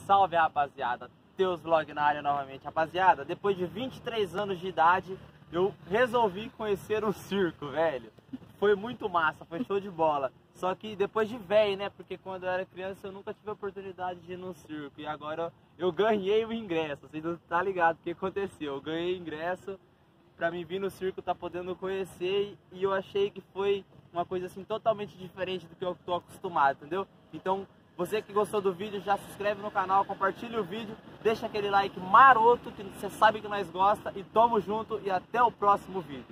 Salve, rapaziada, Teus Vlog na área novamente. Rapaziada, depois de 23 anos de idade, eu resolvi conhecer um circo, velho. Foi muito massa, foi show de bola. Só que depois de velho, né? Porque quando eu era criança eu nunca tive a oportunidade de ir num circo. E agora eu ganhei o ingresso. Vocês não estão ligados o que aconteceu. Eu ganhei o ingresso pra mim vir no circo, tá podendo conhecer. E eu achei que foi uma coisa assim totalmente diferente do que eu tô acostumado, entendeu? Então, você que gostou do vídeo, já se inscreve no canal, compartilha o vídeo, deixa aquele like maroto, que você sabe que nós gosta, e tamo junto e até o próximo vídeo.